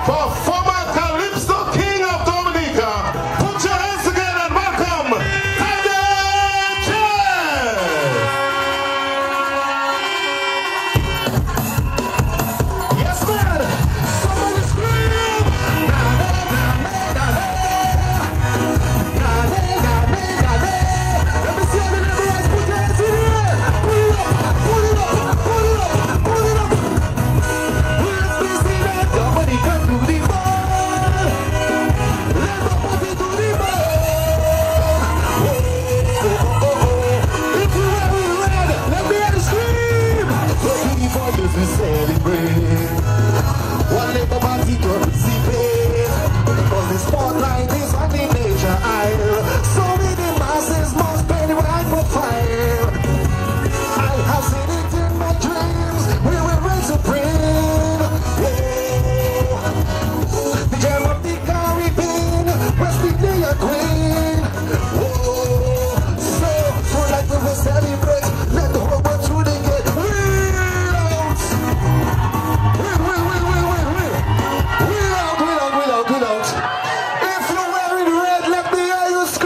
for former Calypso King of Dominica. Put your hands together and welcome Tade Chess. Yes, man. Somebody scream. Let me see how many of you guys put your hands in here. Pull it up, pull it up, pull it up, pull it up. We're busy now. Dominica to the ball. Let the party to the ball. If you are red, let me hear the scream. 24 years we celebrate. One labor party to participate. Because the spotlight is on the nature aisle. So many masses must pay the right profile. I have seen it in my dreams. We will reign supreme. The gem of the Caribbean, West India Queen. So like we will celebrate. Let the whole world through the gate. Wheel out. If you're wearing red, let me hear you say.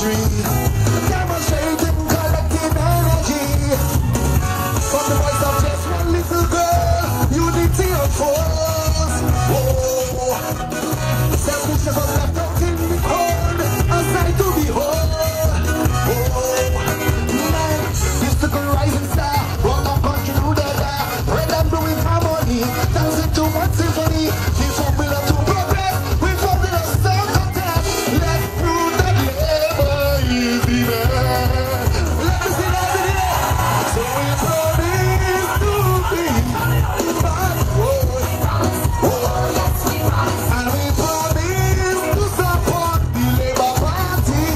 victory. Demonstrating collective energy. From the voice of just one little girl, unity of force. Oh, selfishness was left out in the cold, a sight to behold. Oh, man, used to go rising star, rock our country through the dark. Red and blue in harmony, dancing to one symphony. This formula to progress, we found in a song contest. Let's prove that labor is the man. Let me see that video. So we promise to be backward. And we promise to support the Labour Party.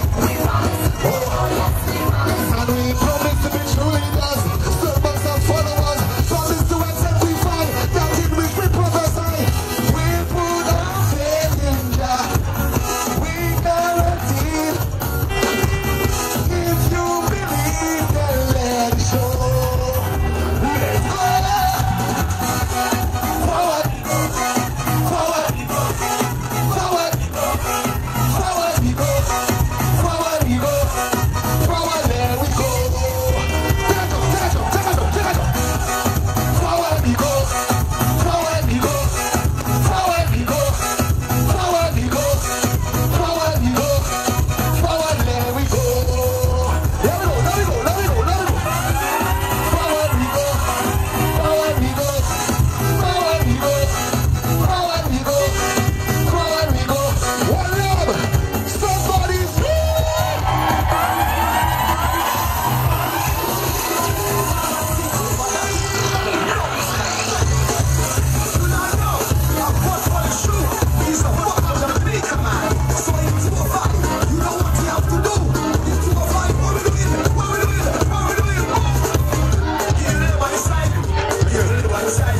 And we promise to be true leaders, servants and followers. Promise to exemplify that in which we prophesy. We put our faith in Jah. We guarantee. If you believe, then let it show. Let's go forward, forward, forward, forward we go, forward we go, forward there we go. Forward we go, forward we go, forward we go, forward we go, forward we go, forward there we go. Let me go. Forward we go, forward we go, forward we go, forward we go, forward we go. One love, somebody Side.